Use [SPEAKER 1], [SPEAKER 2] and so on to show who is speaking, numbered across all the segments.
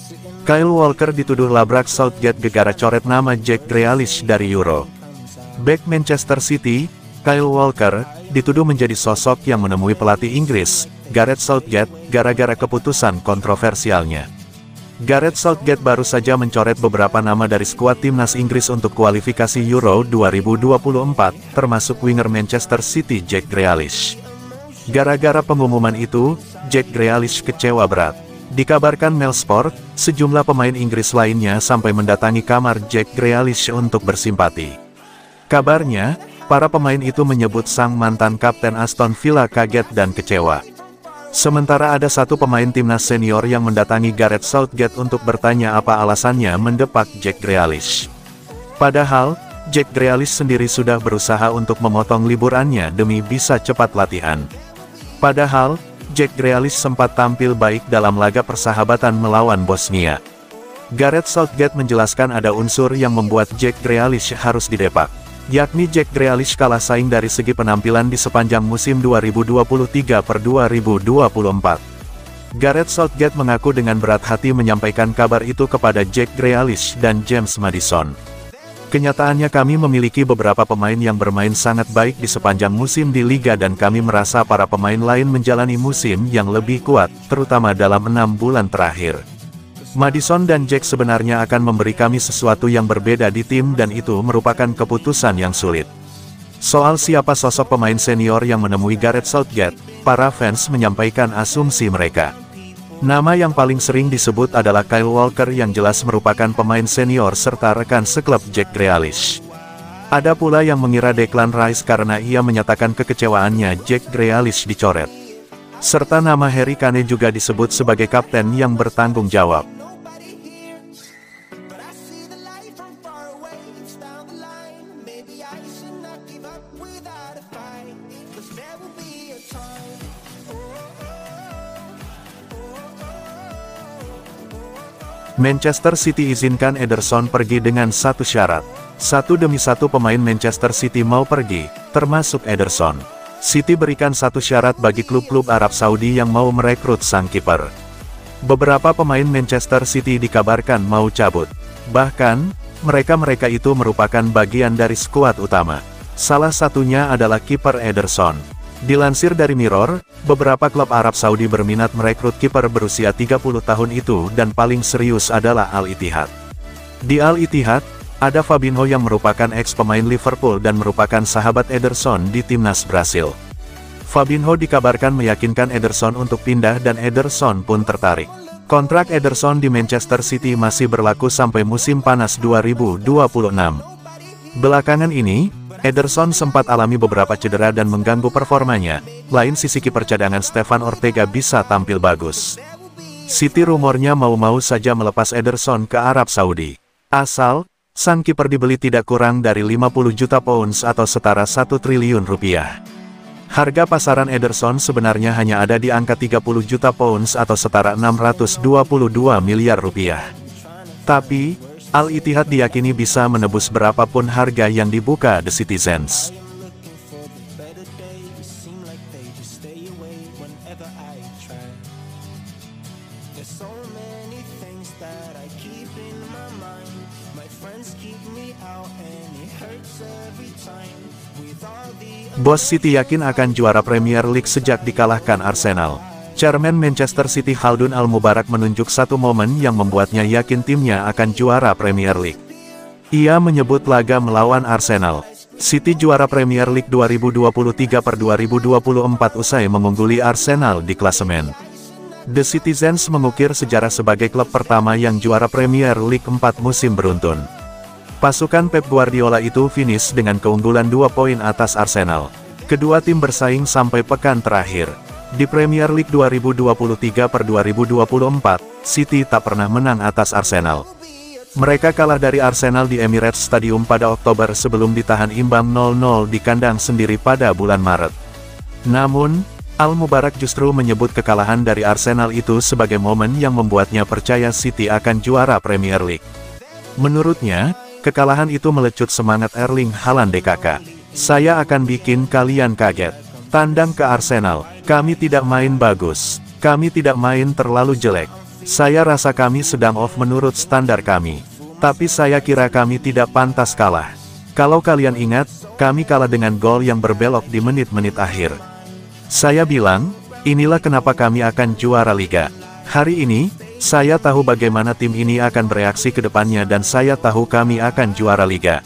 [SPEAKER 1] Kyle Walker dituduh labrak Southgate gegara coret nama Jack Grealish dari Euro. Bek Manchester City, Kyle Walker, dituduh menjadi sosok yang menemui pelatih Inggris, Gareth Southgate, gara-gara keputusan kontroversialnya. Gareth Southgate baru saja mencoret beberapa nama dari skuad timnas Inggris untuk kualifikasi Euro 2024, termasuk winger Manchester City Jack Grealish. Gara-gara pengumuman itu, Jack Grealish kecewa berat. Dikabarkan Mail Sport, sejumlah pemain Inggris lainnya sampai mendatangi kamar Jack Grealish untuk bersimpati. Kabarnya, para pemain itu menyebut sang mantan kapten Aston Villa kaget dan kecewa. Sementara ada satu pemain timnas senior yang mendatangi Gareth Southgate untuk bertanya apa alasannya mendepak Jack Grealish. Padahal, Jack Grealish sendiri sudah berusaha untuk memotong liburannya demi bisa cepat latihan. Padahal, Jack Grealish sempat tampil baik dalam laga persahabatan melawan Bosnia. Gareth Southgate menjelaskan ada unsur yang membuat Jack Grealish harus didepak, yakni Jack Grealish kalah saing dari segi penampilan di sepanjang musim 2023-2024. Gareth Southgate mengaku dengan berat hati menyampaikan kabar itu kepada Jack Grealish dan James Maddison. Kenyataannya kami memiliki beberapa pemain yang bermain sangat baik di sepanjang musim di Liga dan kami merasa para pemain lain menjalani musim yang lebih kuat, terutama dalam 6 bulan terakhir. Maddison dan Jack sebenarnya akan memberi kami sesuatu yang berbeda di tim dan itu merupakan keputusan yang sulit. Soal siapa sosok pemain senior yang menemui Gareth Southgate, para fans menyampaikan asumsi mereka. Nama yang paling sering disebut adalah Kyle Walker yang jelas merupakan pemain senior serta rekan seklub Jack Grealish. Ada pula yang mengira Declan Rice karena ia menyatakan kekecewaannya Jack Grealish dicoret. Serta nama Harry Kane juga disebut sebagai kapten yang bertanggung jawab. Manchester City izinkan Ederson pergi dengan satu syarat. Satu demi satu pemain Manchester City mau pergi, termasuk Ederson. City berikan satu syarat bagi klub-klub Arab Saudi yang mau merekrut sang kiper. Beberapa pemain Manchester City dikabarkan mau cabut. Bahkan, mereka itu merupakan bagian dari skuad utama. Salah satunya adalah kiper Ederson. Dilansir dari Mirror, beberapa klub Arab Saudi berminat merekrut kiper berusia 30 tahun itu dan paling serius adalah Al-Ittihad. Di Al-Ittihad, ada Fabinho yang merupakan ex-pemain Liverpool dan merupakan sahabat Ederson di timnas Brasil. Fabinho dikabarkan meyakinkan Ederson untuk pindah dan Ederson pun tertarik. Kontrak Ederson di Manchester City masih berlaku sampai musim panas 2026. Belakangan ini, Ederson sempat alami beberapa cedera dan mengganggu performanya. Lain sisi kiper cadangan Stefan Ortega bisa tampil bagus. City rumornya mau-mau saja melepas Ederson ke Arab Saudi. Asal, sang kiper dibeli tidak kurang dari 50 juta pounds atau setara 1 triliun rupiah. Harga pasaran Ederson sebenarnya hanya ada di angka 30 juta pounds atau setara 622 miliar rupiah. Tapi, Al-Ittihad diyakini bisa menebus berapapun harga yang dibuka The Citizens. Bos City yakin akan juara Premier League sejak dikalahkan Arsenal. Chairman Manchester City Khaldun Al-Mubarak menunjuk satu momen yang membuatnya yakin timnya akan juara Premier League. Ia menyebut laga melawan Arsenal. City juara Premier League 2023-2024 usai mengungguli Arsenal di klasemen. The Citizens mengukir sejarah sebagai klub pertama yang juara Premier League 4 musim beruntun. Pasukan Pep Guardiola itu finish dengan keunggulan 2 poin atas Arsenal. Kedua tim bersaing sampai pekan terakhir. Di Premier League 2023-2024, City tak pernah menang atas Arsenal. Mereka kalah dari Arsenal di Emirates Stadium pada Oktober sebelum ditahan imbang 0-0 di kandang sendiri pada bulan Maret. Namun, Al-Mubarak justru menyebut kekalahan dari Arsenal itu sebagai momen yang membuatnya percaya City akan juara Premier League. Menurutnya, kekalahan itu melecut semangat Erling Haaland DKK. Saya akan bikin kalian kaget. Tandang ke Arsenal, kami tidak main bagus. Kami tidak main terlalu jelek. Saya rasa kami sedang off menurut standar kami. Tapi saya kira kami tidak pantas kalah. Kalau kalian ingat, kami kalah dengan gol yang berbelok di menit-menit akhir. Saya bilang, inilah kenapa kami akan juara Liga. Hari ini, saya tahu bagaimana tim ini akan bereaksi ke depannya dan saya tahu kami akan juara Liga.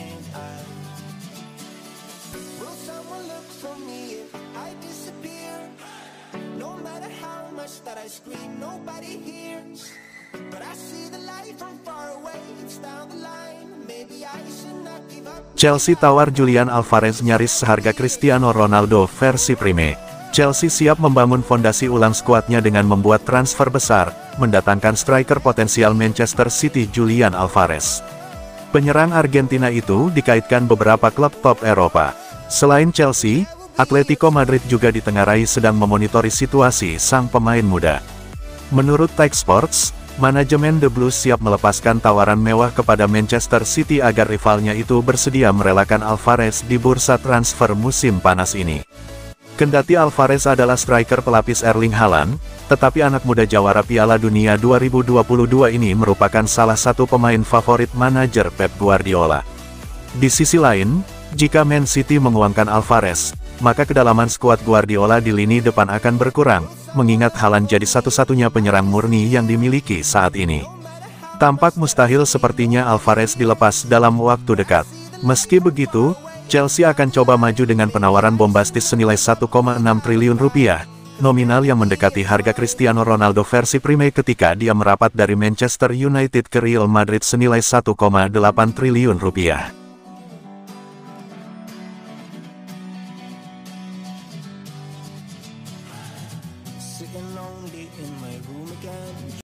[SPEAKER 1] Chelsea tawar Julian Alvarez nyaris seharga Cristiano Ronaldo versi Prime. Chelsea siap membangun fondasi ulang skuadnya dengan membuat transfer besar, mendatangkan striker potensial Manchester City Julian Alvarez. Penyerang Argentina itu dikaitkan beberapa klub top Eropa. Selain Chelsea, Atletico Madrid juga ditengarai sedang memonitori situasi sang pemain muda. Menurut Tech Sports, manajemen The Blues siap melepaskan tawaran mewah kepada Manchester City agar rivalnya itu bersedia merelakan Alvarez di bursa transfer musim panas ini. Kendati Alvarez adalah striker pelapis Erling Haaland, tetapi anak muda jawara Piala Dunia 2022 ini merupakan salah satu pemain favorit manajer Pep Guardiola. Di sisi lain, jika Man City menguangkan Alvarez, maka kedalaman skuad Guardiola di lini depan akan berkurang, mengingat Haaland jadi satu-satunya penyerang murni yang dimiliki saat ini. Tampak mustahil sepertinya Alvarez dilepas dalam waktu dekat. Meski begitu, Chelsea akan coba maju dengan penawaran bombastis senilai 1,6 triliun rupiah, nominal yang mendekati harga Cristiano Ronaldo versi Prime ketika dia merapat dari Manchester United ke Real Madrid senilai 1,8 triliun rupiah.